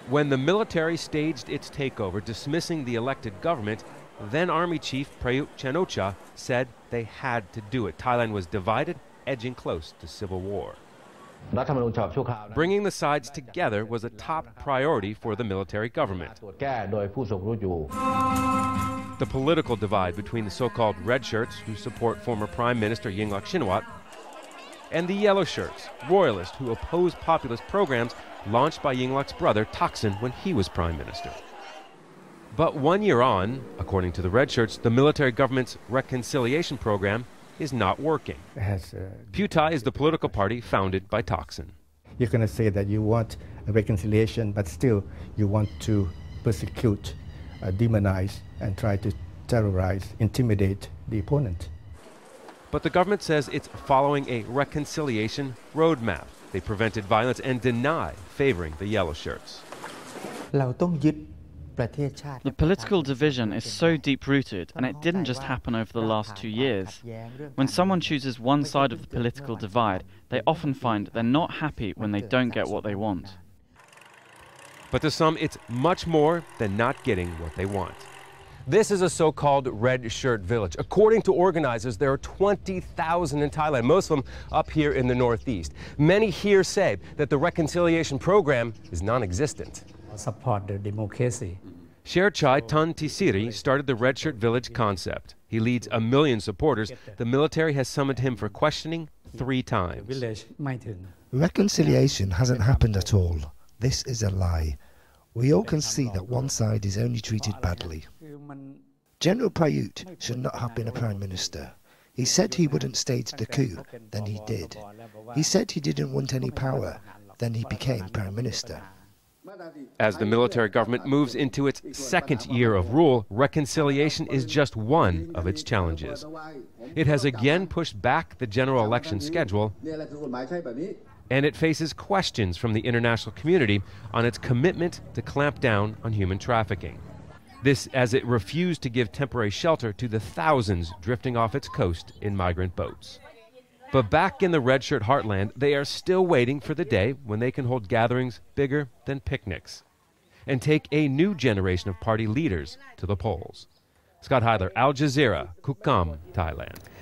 When the military staged its takeover, dismissing the elected government, then Army Chief Prayut Chan-o-cha said they had to do it. Thailand was divided, edging close to civil war. Bringing the sides together was a top priority for the military government. The political divide between the so-called red shirts, who support former Prime Minister Yingluck Shinawatra, and the yellow shirts, royalists who oppose populist programs launched by Yingluck's brother Thaksin when he was Prime Minister. But 1 year on, according to the red shirts, the military government's reconciliation program is not working. Pheu Thai is the political party founded by Thaksin. You're going to say that you want a reconciliation, but still you want to persecute, demonize, and try to terrorize, intimidate the opponent. But the government says it's following a reconciliation roadmap. They prevented violence and deny favoring the yellow shirts. The political division is so deep-rooted, and it didn't just happen over the last 2 years. When someone chooses one side of the political divide, they often find they're not happy when they don't get what they want. But to some, it's much more than not getting what they want. This is a so-called red shirt village. According to organizers, there are 20,000 in Thailand, most of them up here in the northeast. Many here say that the reconciliation program is non-existent. Support the democracy. Sherchai Tan Tisiri started the Red Shirt Village concept. He leads 1 million supporters. The military has summoned him for questioning 3 times. Reconciliation hasn't happened at all. This is a lie. We all can see that one side is only treated badly. General Prayut should not have been a Prime Minister. He said he wouldn't stage the coup, then he did. He said he didn't want any power, then he became Prime Minister. As the military government moves into its 2nd year of rule, reconciliation is just one of its challenges. It has again pushed back the general election schedule, and it faces questions from the international community on its commitment to clamp down on human trafficking. This as it refused to give temporary shelter to the thousands drifting off its coast in migrant boats. But back in the red shirt heartland, they are still waiting for the day when they can hold gatherings bigger than picnics and take a new generation of party leaders to the polls. Scott Heidler, Al Jazeera, Kukam, Thailand.